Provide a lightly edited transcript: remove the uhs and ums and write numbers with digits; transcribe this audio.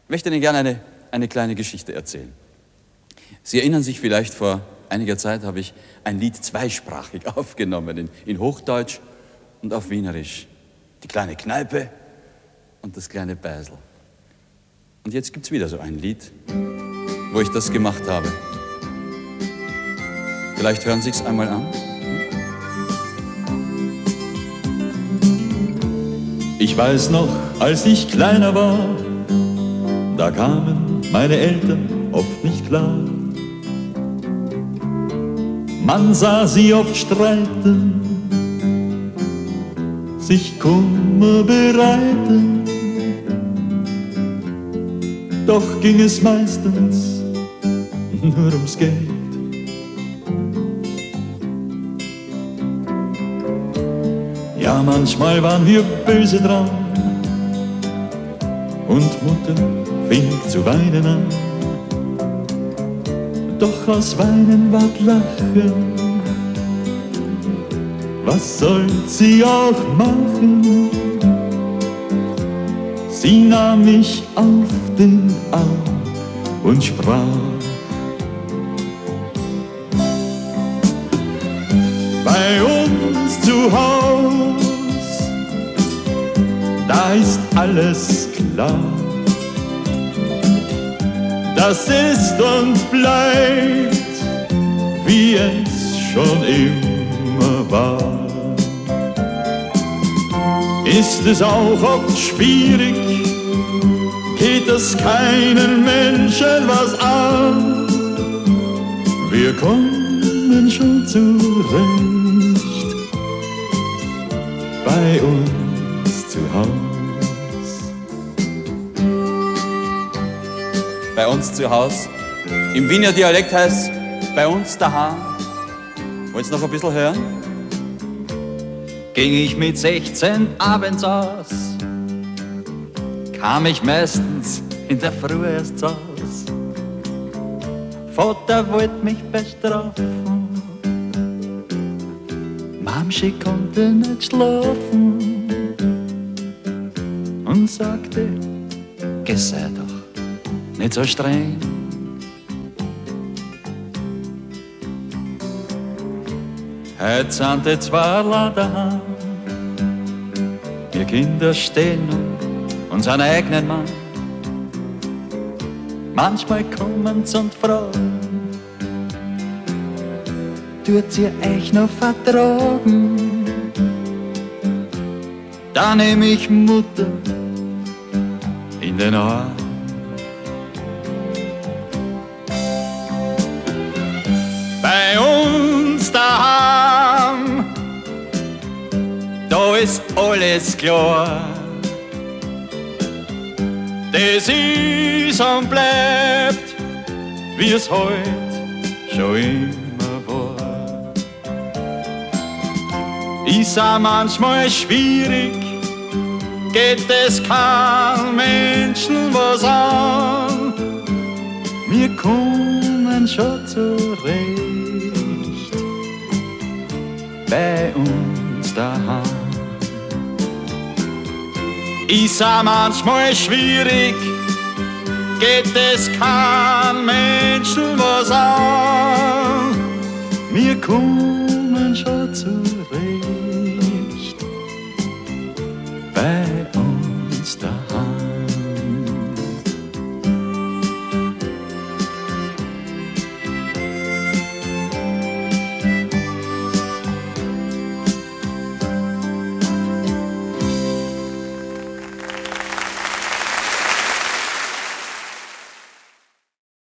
Ich möchte Ihnen gerne eine kleine Geschichte erzählen. Sie erinnern sich vielleicht, vor einiger Zeit habe ich ein Lied zweisprachig aufgenommen, in Hochdeutsch und auf Wienerisch. Die kleine Kneipe und das kleine Beisel. Und jetzt gibt es wieder so ein Lied, wo ich das gemacht habe. Vielleicht hören Sie es einmal an. Ich weiß noch, als ich kleiner war, da kamen meine Eltern oft nicht klar. Man sah sie oft streiten, sich Kummer bereiten, doch ging es meistens nur ums Geld. Ja, manchmal waren wir böse dran und Mutter fing zu weinen an. Doch aus Weinen ward Lachen, was soll sie auch machen? Sie nahm mich auf den Arm und sprach: Bei uns zu Haus, da ist alles klar. Das ist und bleibt, wie es schon immer war. Ist es auch oft schwierig, geht es keinen Menschen was an. Wir kommen schon zurecht bei uns zu Hause. Bei uns zu Hause. Im Wiener Dialekt heißt es bei uns daheim. Wollt ihr noch ein bisschen hören? Ging ich mit 16 abends aus, kam ich meistens in der Früh erst zu Haus. Vater wollte mich bestrafen, Mamschi konnte nicht schlafen und sagte: Geh, sei doch nicht so streng. Heute sind die zwei daheim, wir Kinder stehen uns einen eigenen Mann. Manchmal kommen sie und fragen: Tut ihr euch noch vertragen? Da nehm ich Mutter in den Arm. Bei uns daheim, da ist alles klar. Das ist und bleibt, wie es heut schon immer war. Ist auch manchmal schwierig, geht es kein Menschen was an. Wir kommen schon zurecht bei uns daheim. Ist auch manchmal schwierig, geht es kein Menschen was an. Wir kommen schon zurecht bei